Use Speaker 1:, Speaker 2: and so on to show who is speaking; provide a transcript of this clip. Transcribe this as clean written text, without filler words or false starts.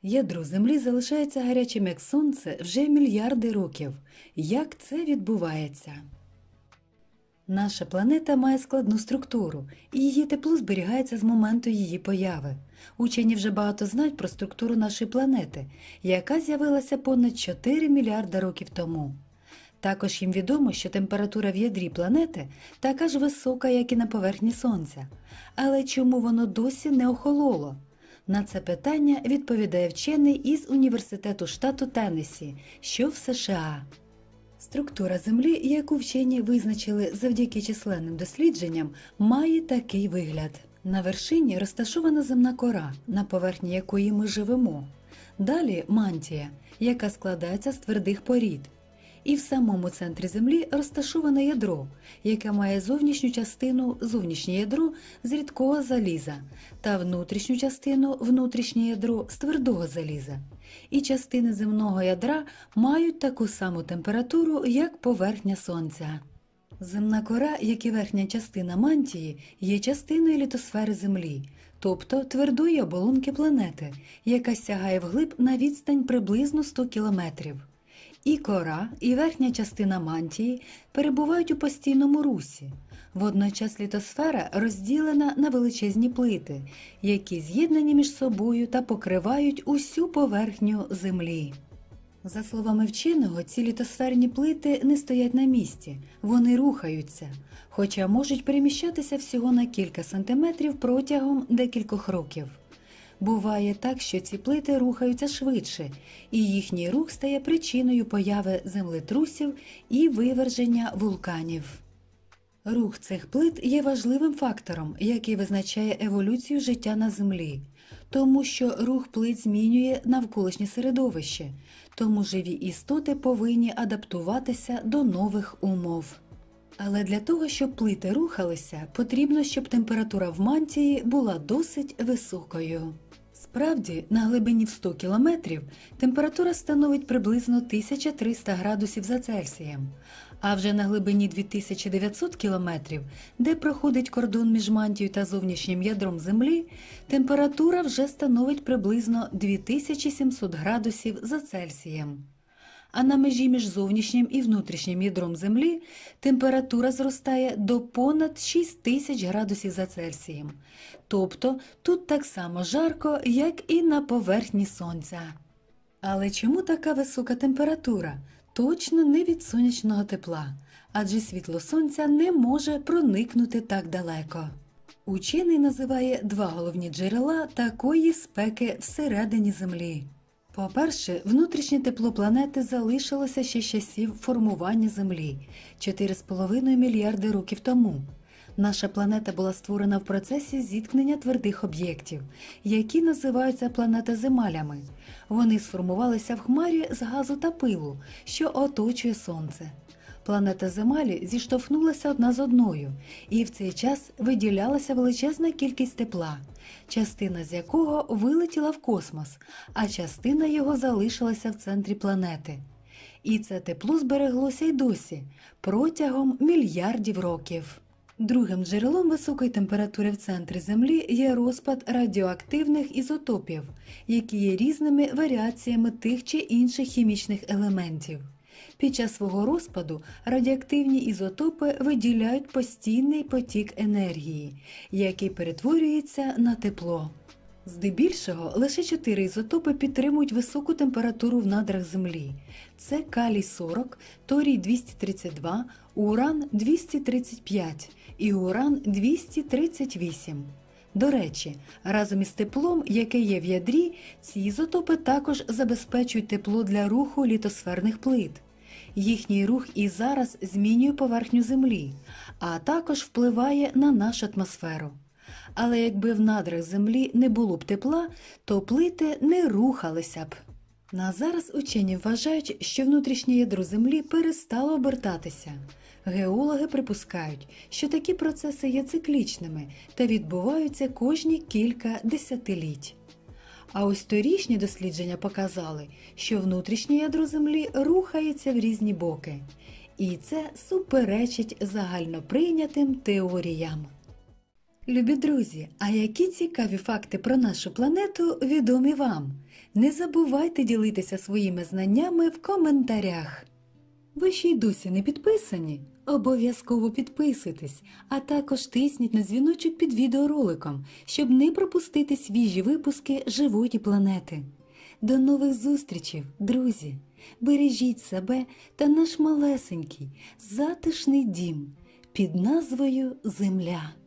Speaker 1: Ядро Землі залишається гарячим як Сонце вже мільярди років. Як це відбувається? Наша планета має складну структуру, і її тепло зберігається з моменту її появи. Учені вже багато знають про структуру нашої планети, яка з'явилася понад 4 мільярда років тому. Також їм відомо, що температура в ядрі планети така ж висока, як і на поверхні Сонця. Але чому воно досі не охололо? На це питання відповідає вчений із університету штату Теннессі, що в США. Структура Землі, яку вчені визначили завдяки численним дослідженням, має такий вигляд. На вершині розташована земна кора, на поверхні якої ми живемо. Далі мантія, яка складається з твердих порід. І в самому центрі Землі розташоване ядро, яке має зовнішню частину – зовнішнє ядро з рідкого заліза та внутрішню частину – внутрішнє ядро з твердого заліза. І частини земного ядра мають таку саму температуру, як поверхня Сонця. Земна кора, як і верхня частина мантії, є частиною літосфери Землі, тобто твердої оболонки планети, яка сягає вглиб на відстань приблизно 100 кілометрів. І кора, і верхня частина мантії перебувають у постійному русі. Водночас літосфера розділена на величезні плити, які з'єднані між собою та покривають усю поверхню Землі. За словами вченого, ці літосферні плити не стоять на місці, вони рухаються, хоча можуть переміщатися всього на кілька сантиметрів протягом декількох років. Буває так, що ці плити рухаються швидше, і їхній рух стає причиною появи землетрусів і виверження вулканів. Рух цих плит є важливим фактором, який визначає еволюцію життя на Землі, тому що рух плит змінює навколишнє середовище, тому живі істоти повинні адаптуватися до нових умов. Але для того, щоб плити рухалися, потрібно, щоб температура в мантії була досить високою. Справді, на глибині в 100 кілометрів температура становить приблизно 1300 градусів за Цельсієм, а вже на глибині 2900 кілометрів, де проходить кордон між мантією та зовнішнім ядром Землі, температура вже становить приблизно 2700 градусів за Цельсієм. А на межі між зовнішнім і внутрішнім ядром Землі температура зростає до понад 6000 градусів за Цельсієм. Тобто тут так само жарко, як і на поверхні Сонця. Але чому така висока температура? Точно не від сонячного тепла, адже світло Сонця не може проникнути так далеко. Учений називає два головні джерела такої спеки всередині Землі. По-перше, внутрішнє тепло планети залишилося ще з часів формування Землі – 4,5 мільярди років тому. Наша планета була створена в процесі зіткнення твердих об'єктів, які називаються планетоземалями. Вони сформувалися в хмарі з газу та пилу, що оточує Сонце. Планетоземалі зіштовхнулися одна з одною, і в цей час виділялася величезна кількість тепла, частина з якого вилетіла в космос, а частина його залишилася в центрі планети. І це тепло збереглося й досі, протягом мільярдів років. Другим джерелом високої температури в центрі Землі є розпад радіоактивних ізотопів, які є різними варіаціями тих чи інших хімічних елементів. Під час свого розпаду радіоактивні ізотопи виділяють постійний потік енергії, який перетворюється на тепло. Здебільшого лише 4 ізотопи підтримують високу температуру в надрах Землі. Це калій-40, торій-232, уран-235 і уран-238. До речі, разом із теплом, яке є в ядрі, ці ізотопи також забезпечують тепло для руху літосферних плит. Їхній рух і зараз змінює поверхню Землі, а також впливає на нашу атмосферу. Але якби в надрах Землі не було б тепла, то плити не рухалися б. На зараз учені вважають, що внутрішнє ядро Землі перестало обертатися. Геологи припускають, що такі процеси є циклічними та відбуваються кожні кілька десятиліть. А ось торічні дослідження показали, що внутрішнє ядро Землі рухається в різні боки. І це суперечить загальноприйнятим теоріям. Любі друзі, а які цікаві факти про нашу планету відомі вам? Не забувайте ділитися своїми знаннями в коментарях. Ви ще й досі не підписані? Обов'язково підписуйтесь, а також тисніть на дзвіночок під відеороликом, щоб не пропустити свіжі випуски живої планети. До нових зустрічей, друзі! Бережіть себе та наш малесенький, затишний дім під назвою Земля.